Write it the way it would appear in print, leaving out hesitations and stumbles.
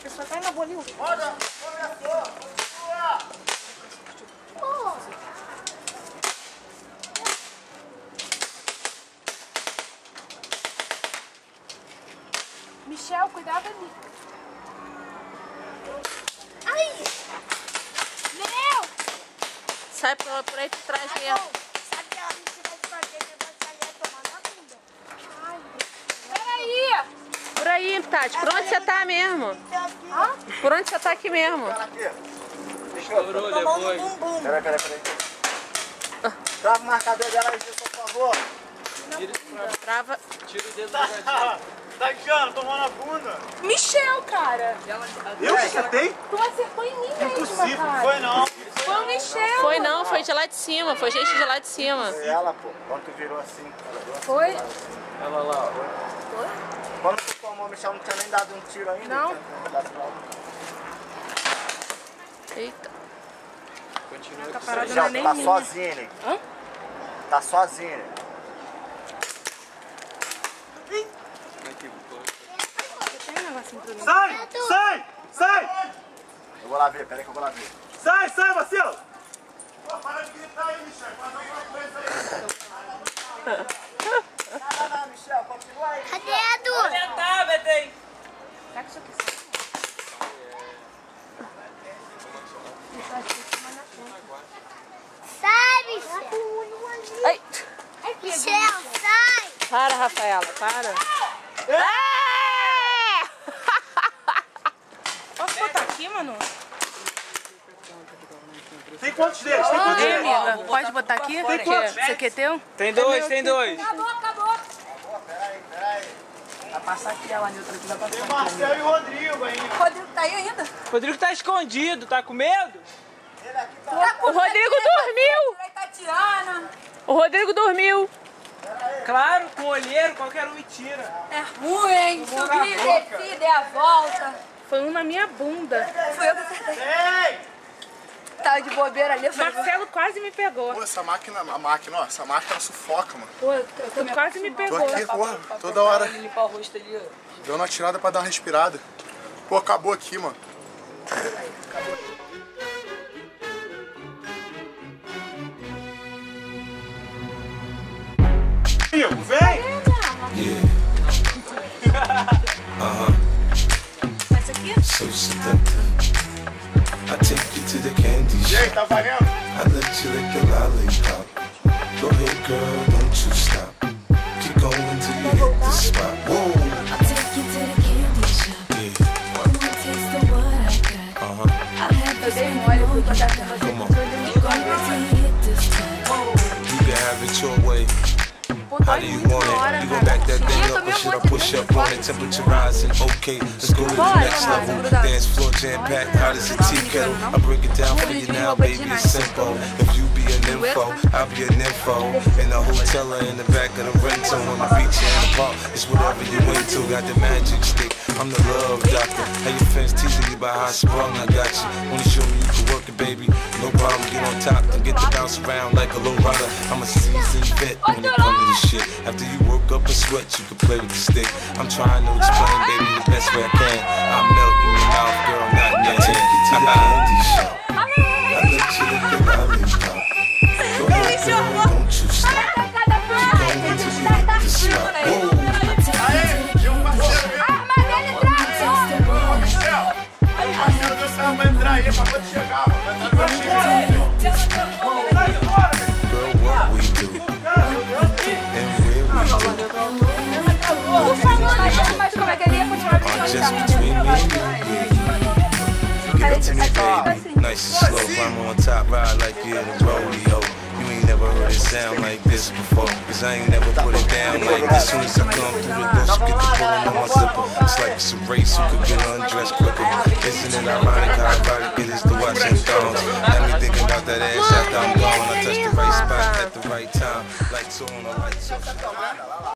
Você só tá na bolinha. Roda, começou. Michel, cuidado ali. Ai! Meu! Sai por aí por trás mesmo. Sabe que ela me tira de fazer negócio ali tomar na bunda? Ai, peraí! Por aí, Tati. Por onde você tá mesmo? Hã? Por onde você tá aqui mesmo? Estourou, depois. Peraí. Trava o marcador dela aí, por favor. Trava. Tira o dedo do gatinho. Tá enchendo, tomando a bunda. Michel, cara! Eu que acertei? Tu acertou em mim mesmo, Impossível, cara. foi não. Foi o Michel. Foi não, foi de lá de cima. Foi gente de lá de cima. Foi ela, pô. Quando tu virou assim. Foi? Ela lá, ó. Foi? Quando tu tomou, o Michel não tinha nem dado um tiro ainda. Não. Eita. Continua Tá com parado isso na Já nem tá minha. sozinho, né? Hã? Tá sozinho. aqui. Tem um negocinho pra mim. Sai! Eu vou lá ver, peraí que eu vou lá ver. Sai, Marcelo! Pô, para de gritar aí, Michel. Faz alguma coisa aí. Não, Michel, continua aí. Cadê a Du? Tá, Betém. Será que isso aqui sai? Sai, Michel. Ai. Michel, sai. Para, Rafaela. Para. Posso botar aqui, mano? Tem quantos deles? Ei, amiga, pode botar aqui? Tem quantos? Isso aqui é teu? Tem dois, tem dois. Acabou. Peraí. Vai passar aqui, ela neutra aqui, vai Tem o passar. Marcelo e o Rodrigo ainda. O Rodrigo tá aí ainda? O Rodrigo tá escondido, tá com medo? Ele aqui tá. O Rodrigo dormiu. Aí Tatiana. O Rodrigo dormiu. Claro, com o olheiro, qualquer um me tira. É ruim, hein? Subi, desci, dei a volta. Foi um na minha bunda. Foi eu que acertei. Ei! Tava de bobeira ali. Marcelo quase me pegou. Pô, essa máquina sufoca, mano. Pô, tu quase me Tô pegou. aqui, porra, toda hora Limpar o rosto ali, ó. dando uma tirada pra dar uma respirada. Pô, acabou aqui, mano. Vem! Essa aqui? So seductive. I take you to the candy E shop. aí, tá valendo? I let you lick the lollipop. Go ahead, girl, don't you stop. Keep going till you hit the spot. Whoa. I'll take you to the candy shop. Yeah. One more taste of what I got. I'll have you spend all your money. Come on. You gon' wait till you hit the spot. You can have it your way. How do you want it? You gon' back that thing up or should I push up on it? Temperature rising, okay, let's go to the next level. Dance floor jam packed, hot as a tea kettle. I break it down for you now, baby, it's simple. If you be an info, I'll be an info. In the hotel or in the back of the rental, on the beach or in the park, it's whatever you into. Got the magic stick, I'm the love doctor. How your fans teasing you by how I sprung, I got you. Wanna show me you can work it, baby? No problem, get on top and get to bounce around like a low rider. I'm a seasoned vet when it comes to this shit. After you work up a sweat, you can play with the stick. I'm trying to explain, baby, the best way I can. I'm melting your mouth, girl, not in your hand. Take you to the candy shop. I let you lick the lollipop. Go ahead, girl, don't you stop. Keep going till you hit the spot. Whoa. Aí, um parceiro meu. Aí, parceiro meu, você vai entrar aí, acabou de chegar, mano. Vai entrar pra chegar. Girl, what we do and where we do Por favor, mas como é que ele ia continuar are just between me and you. Give it to me, baby. Nice and slow, I'm on top, ride like you in a rodeo. You ain't never heard it sound like this before, cause I ain't never put it down like this. Soon as I come through the door, she get the pulling on my zipper. It's like it's a race, who could get undressed quicker. Isn't it ironic how erotic it is to watch them thongs? Got me thinking about that ass after I'm gone. I touch the right spot at the right time, lights on, the lights off.